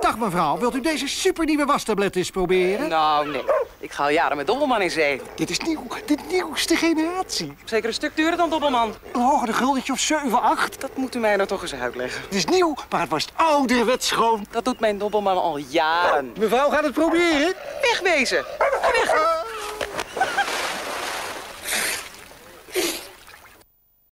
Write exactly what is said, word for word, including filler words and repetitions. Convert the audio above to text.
Dag mevrouw, wilt u deze supernieuwe wastablet eens proberen? Nou, nee. Ik ga al jaren met Dobbelman in zee. Dit is nieuw, de nieuwste generatie. Zeker een stuk duurder dan Dobbelman. Een hoger guldetje of zeven, acht. Dat moet u mij nou toch eens uitleggen. Het is nieuw, maar het was ouderwets schoon. Dat doet mijn Dobbelman al jaren. Mevrouw gaat het proberen. Wegwezen! Weg!